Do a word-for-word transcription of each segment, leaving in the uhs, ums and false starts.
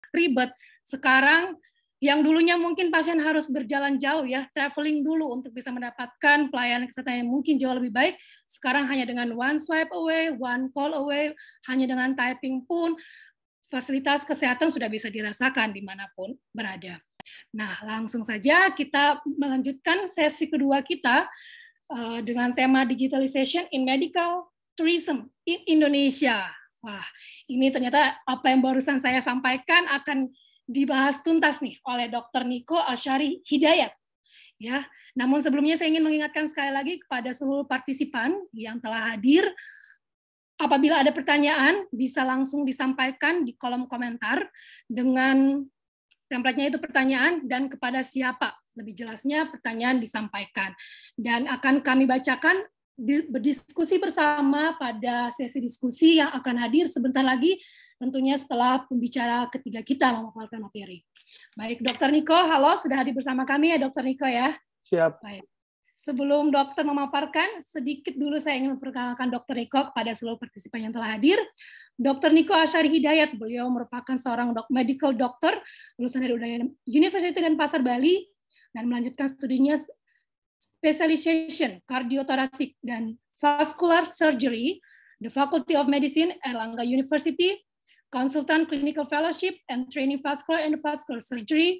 ribet. Sekarang yang dulunya mungkin pasien harus berjalan jauh ya, traveling dulu untuk bisa mendapatkan pelayanan kesehatan yang mungkin jauh lebih baik. Sekarang hanya dengan one swipe away, one call away, hanya dengan typing pun fasilitas kesehatan sudah bisa dirasakan dimanapun berada. Nah, langsung saja kita melanjutkan sesi kedua kita uh, dengan tema Digitalization in Medical Tourism in Indonesia. Wah, ini ternyata apa yang barusan saya sampaikan akan dibahas tuntas nih oleh dokter Niko Asyari Hidayat. Ya, namun sebelumnya saya ingin mengingatkan sekali lagi kepada seluruh partisipan yang telah hadir, apabila ada pertanyaan bisa langsung disampaikan di kolom komentar dengan template-nya itu pertanyaan dan kepada siapa. Lebih jelasnya pertanyaan disampaikan. Dan akan kami bacakan berdiskusi bersama pada sesi diskusi yang akan hadir sebentar lagi, tentunya setelah pembicara ketiga kita memaparkan materi. Baik, dokter Niko, halo, sudah hadir bersama kami ya, dokter Niko ya? Siap. Baik. Sebelum dokter memaparkan, sedikit dulu saya ingin memperkenalkan dokter Niko kepada seluruh partisipan yang telah hadir. dokter Niko Asyari Hidayat, beliau merupakan seorang dok, medical doctor, lulusan dari Universitas Denpasar, Bali, dan melanjutkan studinya specialization cardiothoracic dan vascular surgery, the Faculty of Medicine, Erlangga University, Consultant Clinical Fellowship and Training Vascular and Vascular Surgery,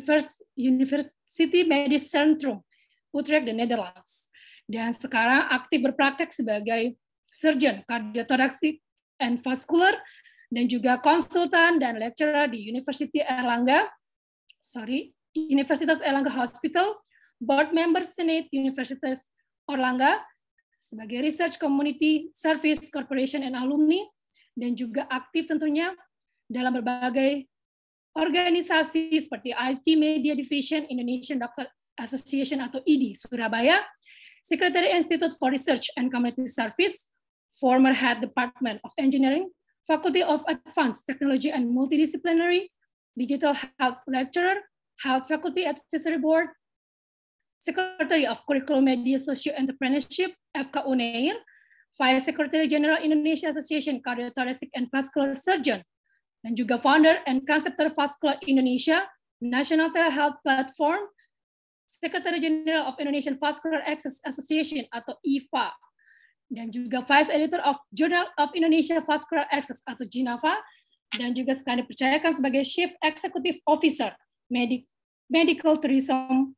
University Medicine Centrum, Utrecht, the Netherlands. Dan sekarang aktif berpraktek sebagai surgeon cardiothoracic and vascular, dan juga konsultan dan lecturer di University Erlangga, sorry, Universitas Erlangga Hospital, board member Senate Universitas Erlangga, sebagai Research Community Service Corporation and Alumni, dan juga aktif tentunya dalam berbagai organisasi seperti I T Media Division Indonesian Doctor Association atau I D I Surabaya, Secretary Institute for Research and Community Service, former Head Department of Engineering, Faculty of Advanced Technology and Multidisciplinary, Digital Health Lecturer, Health Faculty Advisory Board, Secretary of Curriculum Media Socio Entrepreneurship, F K U N E I R, Vice Secretary General Indonesia Association Cardiothoracic and Vascular Surgeon, dan juga founder and conceptor Vascular Indonesia, National Telehealth Platform, Secretary General of Indonesian Vascular Access Association atau I F A, dan juga Vice Editor of Journal of Indonesia Vascular Access atau JINAVA, dan juga sekarang dipercayakan sebagai Chief Executive Officer Medic Medical Tourism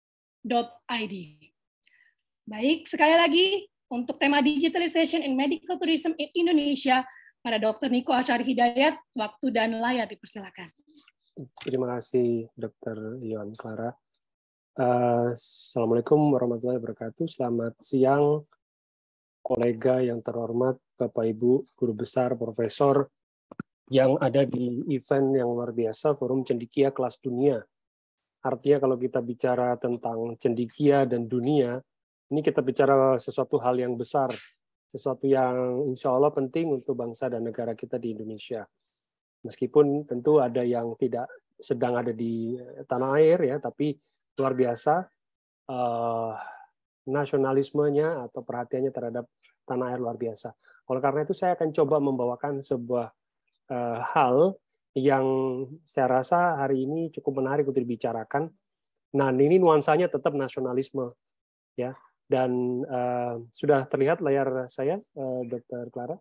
I D. Baik, sekali lagi untuk tema Digitalization in Medical Tourism in Indonesia pada dokter Niko Asyari Hidayat, waktu dan layar dipersilakan. Terima kasih dokter Yohan Clara. Uh, Assalamualaikum warahmatullahi wabarakatuh. Selamat siang kolega yang terhormat, Bapak Ibu, guru besar, profesor yang ada di event yang luar biasa, Forum Cendekia Kelas Dunia. Artinya kalau kita bicara tentang cendekia dan dunia, ini kita bicara sesuatu hal yang besar, sesuatu yang insya Allah penting untuk bangsa dan negara kita di Indonesia. Meskipun tentu ada yang tidak sedang ada di tanah air ya, tapi luar biasa uh, nasionalismenya atau perhatiannya terhadap tanah air luar biasa. Oleh karena itu saya akan coba membawakan sebuah uh, hal yang saya rasa hari ini cukup menarik untuk dibicarakan. Nah, ini nuansanya tetap nasionalisme ya. Dan uh, sudah terlihat layar saya, uh, dokter Clara?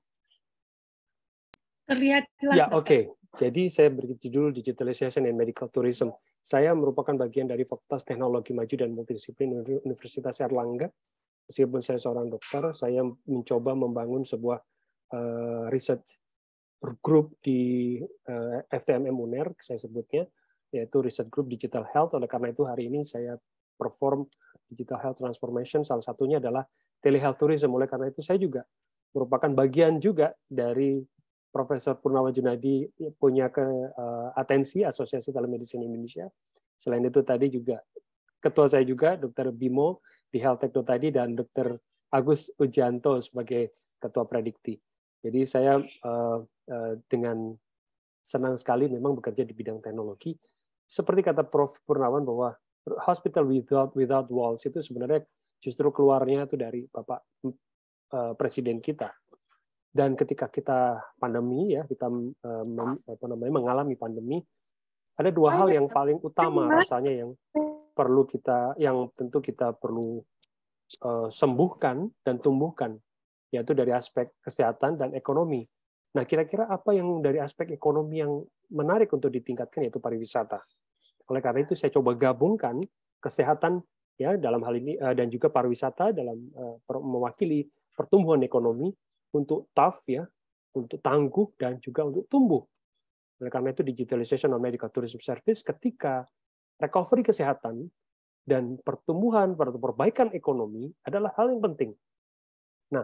Terlihat jelas. Ya, oke. Okay. Jadi saya beri judul Digitalization and Medical Tourism. Saya merupakan bagian dari Fakultas Teknologi Maju dan Multidisiplin Universitas Erlangga. Meskipun saya seorang dokter, saya mencoba membangun sebuah uh, research group di uh, F T M M U N E R, saya sebutnya, yaitu Research Group Digital Health. Oleh karena itu hari ini saya perform Digital Health Transformation, salah satunya adalah Telehealth Tourism. Oleh karena itu saya juga merupakan bagian juga dari Profesor Purnawa Junadi punya ke uh, atensi Asosiasi Telemedicine Indonesia. Selain itu tadi juga ketua saya juga dokter Bimo di Health Techno tadi, dan dokter Agus Ujanto sebagai ketua Predikti. Jadi saya uh, uh, dengan senang sekali memang bekerja di bidang teknologi. Seperti kata Profesor Purnawan bahwa hospital without without walls itu sebenarnya justru keluarnya itu dari Bapak uh, Presiden kita. Dan ketika kita pandemi ya, kita uh, mem, apa namanya mengalami pandemi, ada dua hal yang paling utama rasanya yang perlu kita, yang tentu kita perlu uh, sembuhkan dan tumbuhkan, yaitu dari aspek kesehatan dan ekonomi. Nah, kira-kira apa yang dari aspek ekonomi yang menarik untuk ditingkatkan, yaitu pariwisata. Oleh karena itu saya coba gabungkan kesehatan ya dalam hal ini uh, dan juga pariwisata dalam uh, mewakili pertumbuhan ekonomi untuk tough ya, untuk tangguh dan juga untuk tumbuh. Oleh karena itu digitalization of medical tourism service ketika recovery kesehatan dan pertumbuhan atau perbaikan ekonomi adalah hal yang penting. Nah,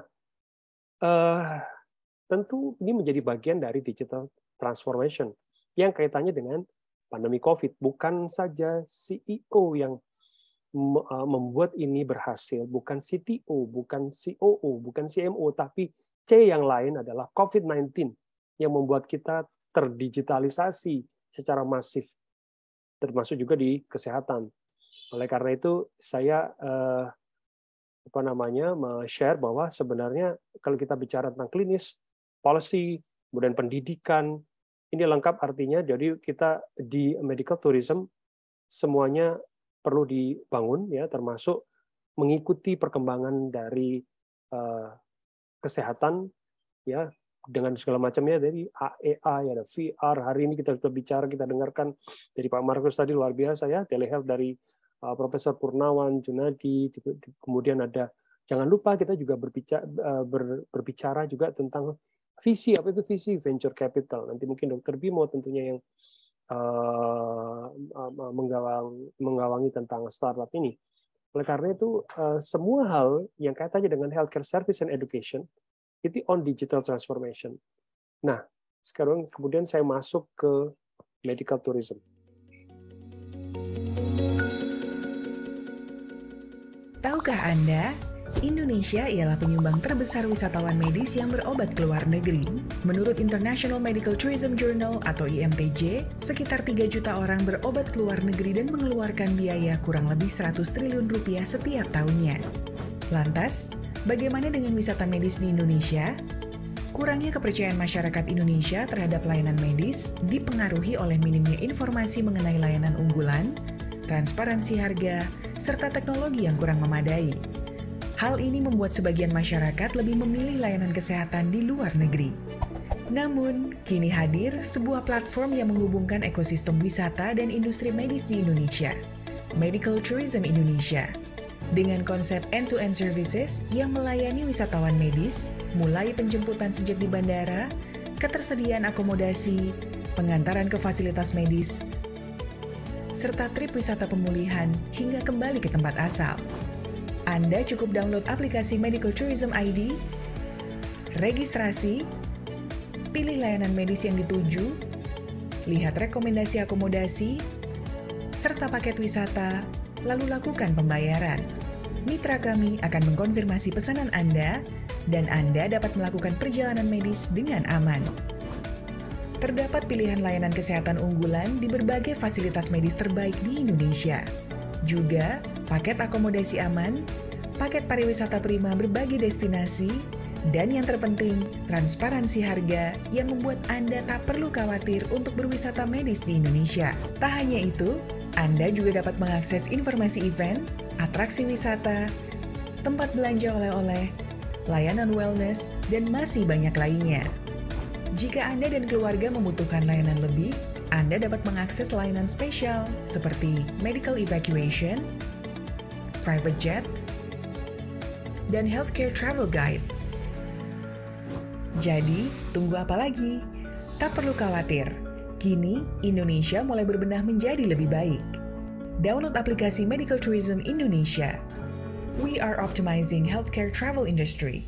eh, tentu ini menjadi bagian dari digital transformation yang kaitannya dengan pandemi COVID. Bukan saja C E O yang membuat ini berhasil, bukan C T O, bukan C O O, bukan C M O, tapi C yang lain adalah COVID sembilan belas yang membuat kita terdigitalisasi secara masif, termasuk juga di kesehatan. Oleh karena itu, saya eh, apa namanya share bahwa sebenarnya kalau kita bicara tentang klinis, policy, kemudian pendidikan, ini lengkap artinya. Jadi kita di medical tourism semuanya perlu dibangun, ya, termasuk mengikuti perkembangan dari uh, kesehatan, ya, dengan segala macamnya, dari A I, ada V R. Hari ini kita sudah bicara, kita dengarkan dari Pak Markus tadi luar biasa ya, telehealth dari uh, Profesor Purnawan Junadi. Kemudian ada, jangan lupa kita juga berbicara, uh, ber, berbicara juga tentang visi. Apa itu visi? Venture capital. Nanti mungkin Dokter Bimo tentunya yang uh, uh, menggawang, menggawangi tentang startup ini. Oleh karena itu, uh, semua hal yang kaitannya dengan healthcare service and education itu on digital transformation. Nah, sekarang kemudian saya masuk ke medical tourism. Tahukah Anda, Indonesia ialah penyumbang terbesar wisatawan medis yang berobat ke luar negeri. Menurut International Medical Tourism Journal atau I M T J, sekitar tiga juta orang berobat ke luar negeri dan mengeluarkan biaya kurang lebih seratus triliun rupiah setiap tahunnya. Lantas, bagaimana dengan wisata medis di Indonesia? Kurangnya kepercayaan masyarakat Indonesia terhadap layanan medis dipengaruhi oleh minimnya informasi mengenai layanan unggulan, transparansi harga, serta teknologi yang kurang memadai. Hal ini membuat sebagian masyarakat lebih memilih layanan kesehatan di luar negeri. Namun, kini hadir sebuah platform yang menghubungkan ekosistem wisata dan industri medis di Indonesia, Medical Tourism Indonesia. Dengan konsep end-to-end services yang melayani wisatawan medis, mulai penjemputan sejak di bandara, ketersediaan akomodasi, pengantaran ke fasilitas medis, serta trip wisata pemulihan hingga kembali ke tempat asal. Anda cukup download aplikasi Medical Tourism I D, registrasi, pilih layanan medis yang dituju, lihat rekomendasi akomodasi, serta paket wisata, lalu lakukan pembayaran. Mitra kami akan mengkonfirmasi pesanan Anda, dan Anda dapat melakukan perjalanan medis dengan aman. Terdapat pilihan layanan kesehatan unggulan di berbagai fasilitas medis terbaik di Indonesia. Juga, paket akomodasi aman, paket pariwisata prima berbagai destinasi, dan yang terpenting, transparansi harga yang membuat Anda tak perlu khawatir untuk berwisata medis di Indonesia. Tak hanya itu, Anda juga dapat mengakses informasi event, atraksi wisata, tempat belanja oleh-oleh, layanan wellness, dan masih banyak lainnya. Jika Anda dan keluarga membutuhkan layanan lebih, Anda dapat mengakses layanan spesial seperti medical evacuation, private jet, dan healthcare travel guide. Jadi, tunggu apa lagi? Tak perlu khawatir. Kini, Indonesia mulai berbenah menjadi lebih baik. Download aplikasi Medical Tourism Indonesia. We are optimizing healthcare travel industry.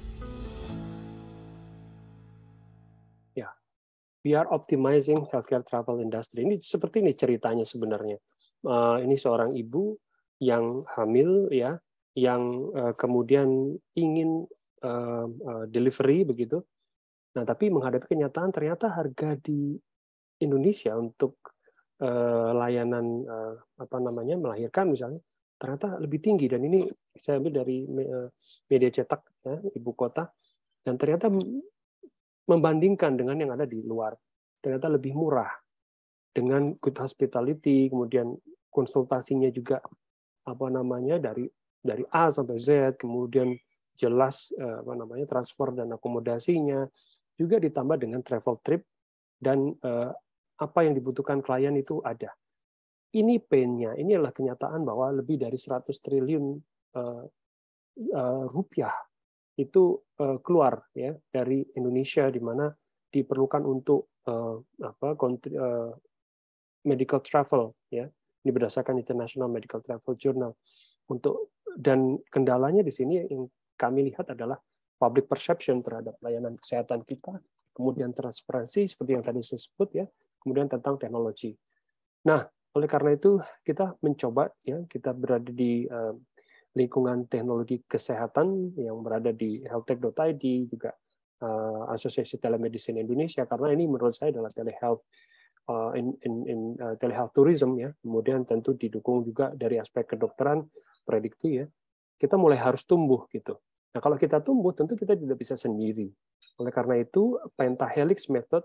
Ya, we are optimizing healthcare travel industry. Ini seperti ini ceritanya sebenarnya. Uh, ini seorang ibu yang hamil, ya, yang uh, kemudian ingin uh, uh, delivery begitu. Nah, tapi menghadapi kenyataan ternyata harga di Indonesia untuk uh, layanan uh, apa namanya melahirkan misalnya ternyata lebih tinggi, dan ini saya ambil dari uh, media cetak ya, ibu kota, dan ternyata membandingkan dengan yang ada di luar, ternyata lebih murah. Dengan good hospitality, kemudian konsultasinya juga apa namanya dari dari A sampai Z, kemudian jelas apa namanya transfer dan akomodasinya, juga ditambah dengan travel trip dan eh, apa yang dibutuhkan klien itu ada. Ini pain-nya, ini adalah kenyataan bahwa lebih dari seratus triliun eh, eh, rupiah itu eh, keluar ya dari Indonesia, di mana diperlukan untuk eh, apa kontri, eh, medical travel ya. Ini berdasarkan International Medical Travel Journal. Untuk dan kendalanya di sini yang kami lihat adalah public perception terhadap layanan kesehatan kita, kemudian transparansi seperti yang tadi saya sebut ya, kemudian tentang teknologi. Nah, oleh karena itu kita mencoba ya, kita berada di uh, lingkungan teknologi kesehatan yang berada di healthtech dot i d, juga uh, Asosiasi Telemedicine Indonesia, karena ini menurut saya adalah telehealth uh, in, in, in uh, telehealth tourism ya, kemudian tentu didukung juga dari aspek kedokteran prediksi ya. Kita mulai harus tumbuh gitu. Nah, kalau kita tumbuh tentu kita tidak bisa sendiri. Oleh karena itu pentahelix method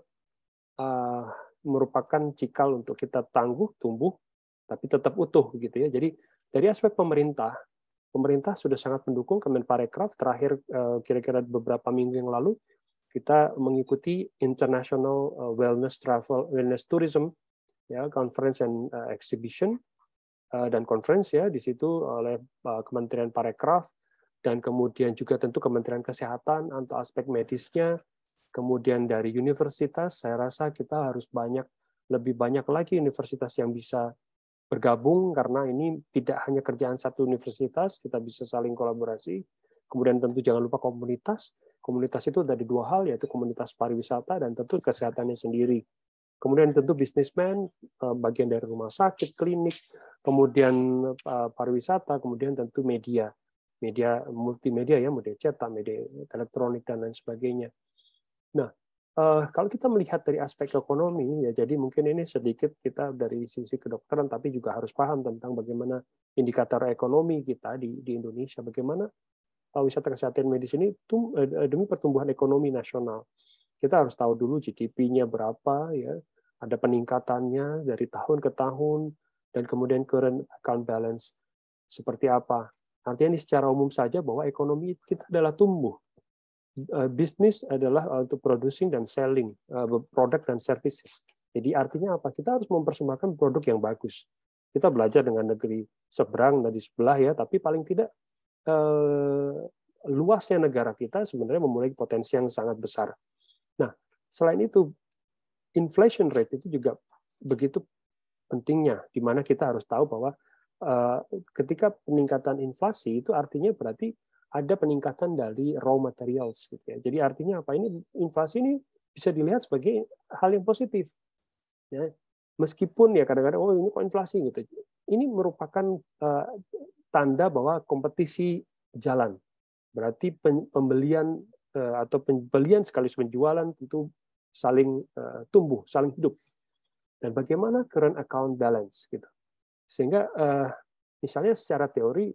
uh, merupakan cikal untuk kita tangguh, tumbuh, tapi tetap utuh gitu ya. Jadi dari aspek pemerintah, pemerintah sudah sangat mendukung. Kemenparekraf terakhir kira-kira beberapa minggu yang lalu kita mengikuti International Wellness Travel Wellness Tourism ya, Conference and Exhibition dan conference ya di situ oleh Kementerian Parekraf dan kemudian juga tentu Kementerian Kesehatan untuk aspek medisnya. Kemudian dari universitas, saya rasa kita harus banyak, lebih banyak lagi universitas yang bisa bergabung, karena ini tidak hanya kerjaan satu universitas, kita bisa saling kolaborasi. Kemudian tentu jangan lupa komunitas. Komunitas itu ada di dua hal, yaitu komunitas pariwisata dan tentu kesehatannya sendiri. Kemudian tentu bisnismen, bagian dari rumah sakit, klinik, kemudian pariwisata, kemudian tentu media. Media multimedia ya, media cetak, media elektronik, dan lain sebagainya. Nah, uh, kalau kita melihat dari aspek ekonomi, ya jadi mungkin ini sedikit kita dari sisi kedokteran, tapi juga harus paham tentang bagaimana indikator ekonomi kita di, di Indonesia, bagaimana uh, wisata kesehatan medis ini tum, uh, demi pertumbuhan ekonomi nasional. Kita harus tahu dulu G D P-nya berapa, ya, ada peningkatannya dari tahun ke tahun, dan kemudian current account balance seperti apa. Artinya ini secara umum saja bahwa ekonomi kita adalah tumbuh. Bisnis adalah untuk producing dan selling produk dan services. Jadi artinya apa? Kita harus mempersembahkan produk yang bagus. Kita belajar dengan negeri seberang dan di sebelah ya, tapi paling tidak eh, luasnya negara kita sebenarnya memiliki potensi yang sangat besar. Nah, selain itu inflation rate itu juga begitu pentingnya, di mana kita harus tahu bahwa eh, ketika peningkatan inflasi itu artinya berarti ada peningkatan dari raw materials gitu ya. Jadi artinya apa? Ini inflasi ini bisa dilihat sebagai hal yang positif. Ya. Meskipun ya kadang-kadang oh ini kok inflasi gitu. Ini merupakan uh, tanda bahwa kompetisi jalan. Berarti pembelian uh, atau pembelian sekaligus penjualan tentu saling uh, tumbuh, saling hidup. Dan bagaimana current account balance gitu. Sehingga uh, misalnya secara teori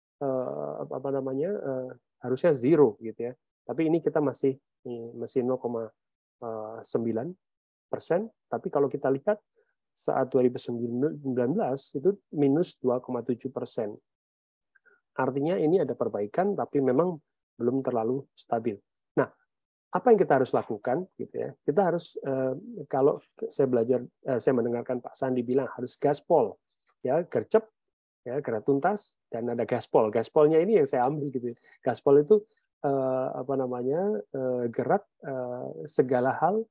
Uh, apa namanya uh, harusnya zero gitu ya, tapi ini kita masih masih nol koma sembilan persen, tapi kalau kita lihat saat dua ribu sembilan belas itu minus dua koma tujuh persen. Artinya ini ada perbaikan, tapi memang belum terlalu stabil. Nah, apa yang kita harus lakukan gitu ya? Kita harus uh, kalau saya belajar, uh, saya mendengarkan Pak Sandi bilang harus gaspol, ya gercep. Ya, gerak tuntas dan ada gaspol. Gaspolnya ini yang saya ambil gitu. Gaspol itu eh, apa namanya eh, gerak eh, segala hal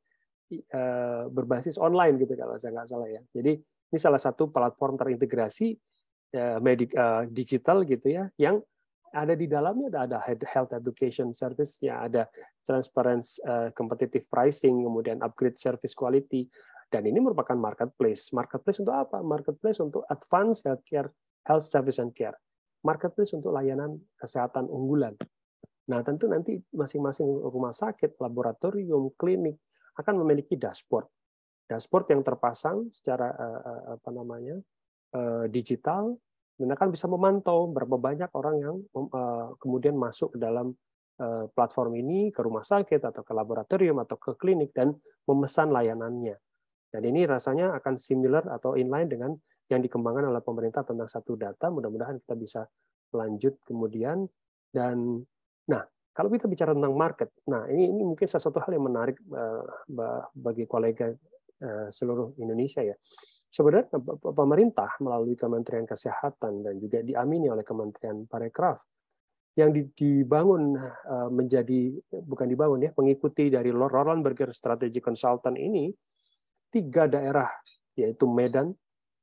eh, berbasis online gitu kalau saya nggak salah ya. Jadi ini salah satu platform terintegrasi eh, medik, eh, digital gitu ya, yang ada di dalamnya ada ada health education service, ya ada transparency, uh, competitive pricing, kemudian upgrade service quality, dan ini merupakan marketplace. Marketplace untuk apa? Marketplace untuk advanced healthcare, health service and care. Marketplace untuk layanan kesehatan unggulan. Nah, tentu nanti masing-masing rumah sakit, laboratorium, klinik akan memiliki dashboard. Dashboard yang terpasang secara uh, apa namanya uh, digital, dan akan bisa memantau berapa banyak orang yang uh, kemudian masuk ke dalam platform ini ke rumah sakit atau ke laboratorium atau ke klinik dan memesan layanannya. Dan ini rasanya akan similar atau inline dengan yang dikembangkan oleh pemerintah tentang satu data. Mudah-mudahan kita bisa lanjut kemudian. Dan nah, kalau kita bicara tentang market, nah ini, ini mungkin sesuatu hal yang menarik bagi kolega seluruh Indonesia ya. Sebenarnya pemerintah melalui Kementerian Kesehatan dan juga diamini oleh Kementerian Parekraf yang dibangun menjadi, bukan dibangun ya, mengikuti dari Roland Berger Strategy Consultant ini, tiga daerah, yaitu Medan,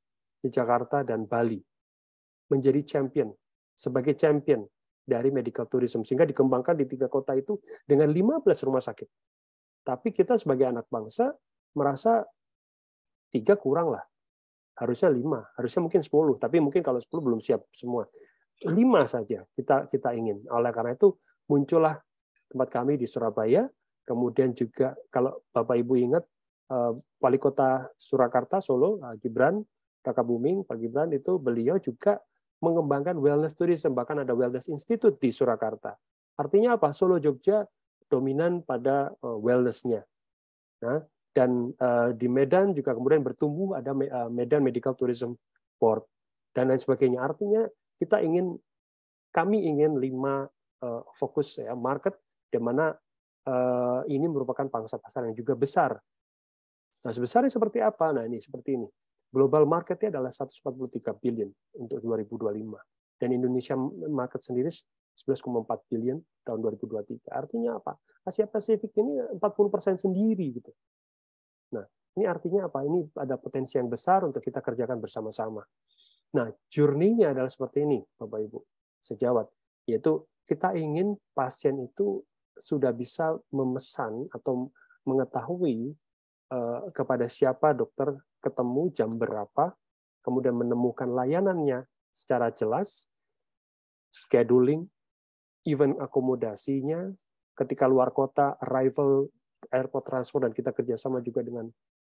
Jakarta, dan Bali, menjadi champion, sebagai champion dari medical tourism, sehingga dikembangkan di tiga kota itu dengan lima belas rumah sakit. Tapi kita sebagai anak bangsa merasa tiga kurang lah, harusnya lima, harusnya mungkin sepuluh, tapi mungkin kalau sepuluh belum siap semua. Lima saja kita kita ingin. Oleh karena itu muncullah tempat kami di Surabaya, kemudian juga kalau Bapak Ibu ingat, Wali Kota Surakarta, Solo, Gibran Rakabuming, Pak Gibran itu beliau juga mengembangkan wellness tourism, bahkan ada wellness institute di Surakarta. Artinya apa? Solo Jogja dominan pada wellness-nya. Nah, dan uh, di Medan juga kemudian bertumbuh ada Medan Medical Tourism Board dan lain sebagainya. Artinya kita ingin, kami ingin lima uh, fokus ya market, di mana uh, ini merupakan pangsa pasar yang juga besar. Nah, sebesarnya seperti apa? Nah, ini seperti ini. Global marketnya adalah seratus empat puluh tiga billion untuk dua ribu dua puluh lima. Dan Indonesia market sendiri sebelas koma empat billion tahun dua ribu dua puluh tiga. Artinya apa? Asia Pasifik ini empat puluh persen sendiri gitu. Nah, ini artinya apa? Ini ada potensi yang besar untuk kita kerjakan bersama-sama. Nah, journey-nya adalah seperti ini, Bapak Ibu, sejawat. Yaitu kita ingin pasien itu sudah bisa memesan atau mengetahui uh, kepada siapa dokter ketemu jam berapa, kemudian menemukan layanannya secara jelas, scheduling, event akomodasinya, ketika luar kota, arrival, airport transfer, dan kita kerjasama juga dengan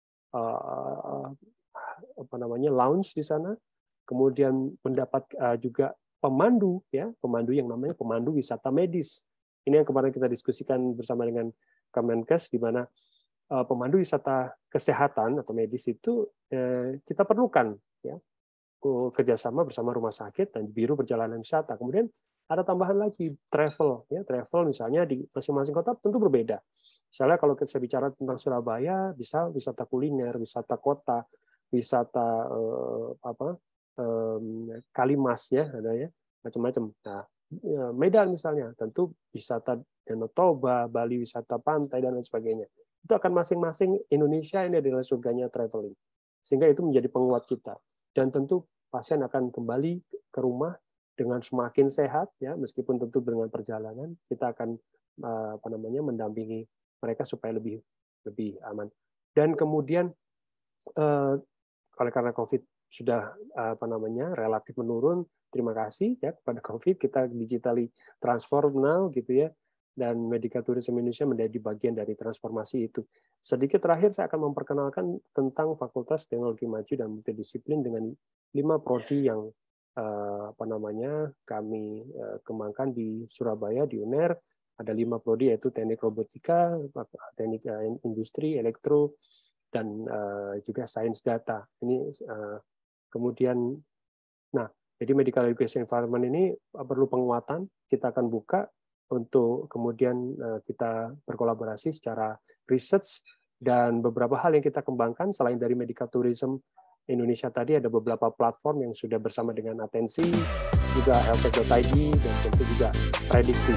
uh, apa namanya lounge di sana, kemudian mendapat uh, juga pemandu, ya pemandu yang namanya pemandu wisata medis. Ini yang kemarin kita diskusikan bersama dengan Kemenkes, di mana uh, pemandu wisata kesehatan atau medis itu uh, kita perlukan, ya kerjasama bersama rumah sakit dan biro perjalanan wisata. Kemudian ada tambahan lagi travel, ya travel misalnya di masing-masing kota tentu berbeda. Misalnya kalau kita bicara tentang Surabaya, bisa wisata kuliner, wisata kota, wisata eh, apa eh, Kalimas ya, ada ya macam-macam. Nah, Medan misalnya tentu wisata Danau Toba, Bali wisata pantai dan lain sebagainya. Itu akan masing-masing Indonesia ini adalah surganya traveling, sehingga itu menjadi penguat kita. Dan tentu pasien akan kembali ke rumah dengan semakin sehat, ya meskipun tentu dengan perjalanan kita akan apa namanya mendampingi mereka supaya lebih lebih aman. Dan kemudian eh, oleh karena COVID sudah apa namanya relatif menurun, terima kasih ya kepada COVID, kita digitally transform now gitu ya, dan Medical Tourism Indonesia menjadi bagian dari transformasi itu. Sedikit terakhir saya akan memperkenalkan tentang Fakultas Teknologi Maju dan Multidisiplin dengan lima prodi yang apa namanya kami kembangkan di Surabaya di U N E R. Ada lima prodi yaitu teknik robotika, teknik industri, elektro, dan juga sains data. Ini kemudian, nah jadi medical education environment ini perlu penguatan. Kita akan buka untuk kemudian kita berkolaborasi secara research dan beberapa hal yang kita kembangkan selain dari medical tourism Indonesia tadi, ada beberapa platform yang sudah bersama dengan Atensi, juga healthtech dot I D, dan tentu juga Predikti.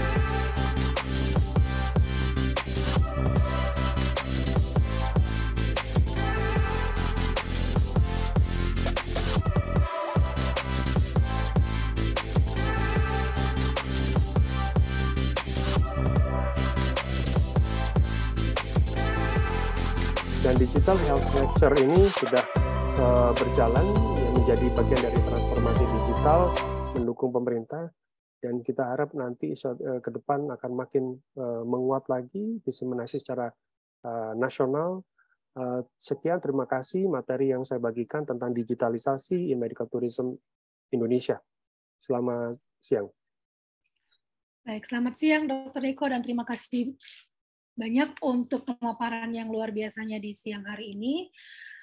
Dan Digital Health Lecture ini sudah berjalan menjadi bagian dari transformasi digital, mendukung pemerintah, dan kita harap nanti ke depan akan makin menguat lagi diseminasi secara nasional. Sekian, terima kasih materi yang saya bagikan tentang digitalisasi in medical tourism Indonesia. Selamat siang. Baik, selamat siang Dokter Eko dan terima kasih banyak untuk pemaparan yang luar biasanya di siang hari ini.